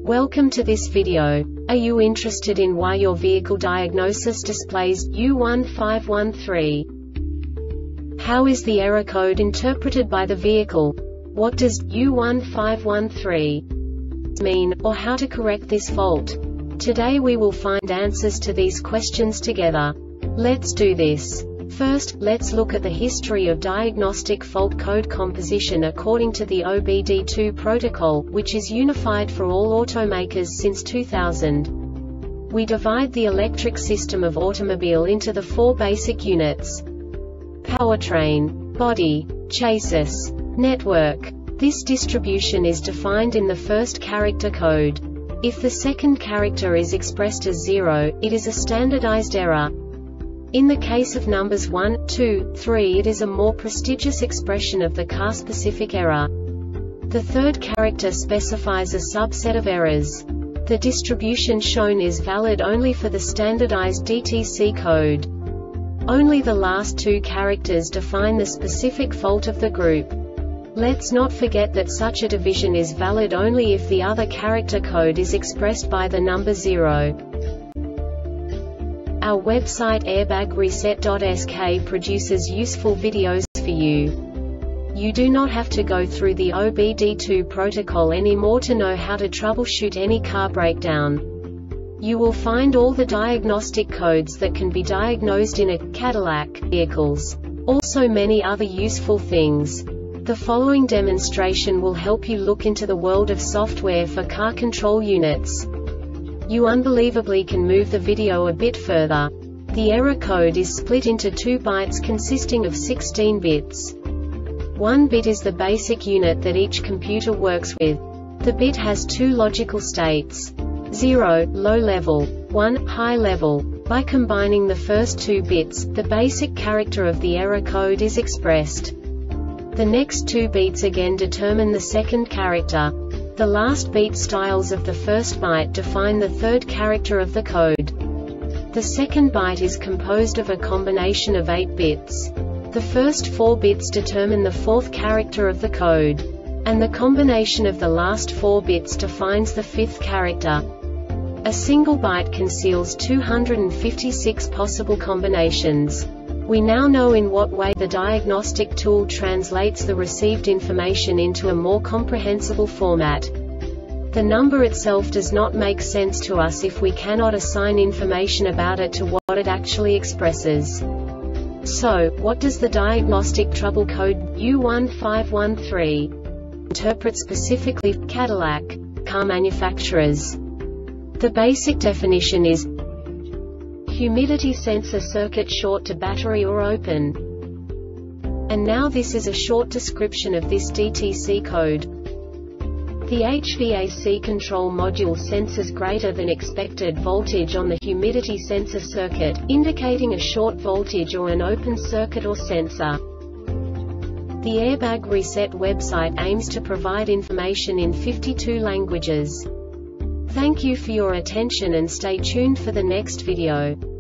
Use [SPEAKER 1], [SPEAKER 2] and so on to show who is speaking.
[SPEAKER 1] Welcome to this video. Are you interested in why your vehicle diagnosis displays U1513? How is the error code interpreted by the vehicle? What does U1513 mean, or how to correct this fault? Today we will find answers to these questions together. Let's do this. First, let's look at the history of diagnostic fault code composition according to the OBD2 protocol, which is unified for all automakers since 2000. We divide the electric system of automobile into the four basic units: powertrain, body, chassis, network. This distribution is defined in the first character code. If the second character is expressed as 0, it is a standardized error. In the case of numbers 1, 2, 3, it is a more prestigious expression of the car-specific error. The third character specifies a subset of errors. The distribution shown is valid only for the standardized DTC code. Only the last two characters define the specific fault of the group. Let's not forget that such a division is valid only if the other character code is expressed by the number 0. Our website airbagreset.sk produces useful videos for you. You do not have to go through the OBD2 protocol anymore to know how to troubleshoot any car breakdown. You will find all the diagnostic codes that can be diagnosed in a Cadillac vehicles. Also many other useful things. The following demonstration will help you look into the world of software for car control units. You unbelievably can move the video a bit further. The error code is split into 2 bytes consisting of 16 bits. 1 bit is the basic unit that each computer works with. The bit has 2 logical states: 0, low level, 1, high level. By combining the first 2 bits, the basic character of the error code is expressed. The next 2 beats again determine the second character. The last beat styles of the first byte define the third character of the code. The second byte is composed of a combination of 8 bits. The first 4 bits determine the fourth character of the code. And the combination of the last 4 bits defines the fifth character. A single byte conceals 256 possible combinations. We now know in what way the diagnostic tool translates the received information into a more comprehensible format. The number itself does not make sense to us if we cannot assign information about it to what it actually expresses. So, what does the diagnostic trouble code U1513 interpret specifically for Cadillac car manufacturers? The basic definition is humidity sensor circuit short to battery or open. And now this is a short description of this DTC code. The HVAC control module senses greater than expected voltage on the humidity sensor circuit, indicating a short voltage or an open circuit or sensor. The Airbag Reset website aims to provide information in 52 languages. Thank you for your attention and stay tuned for the next video.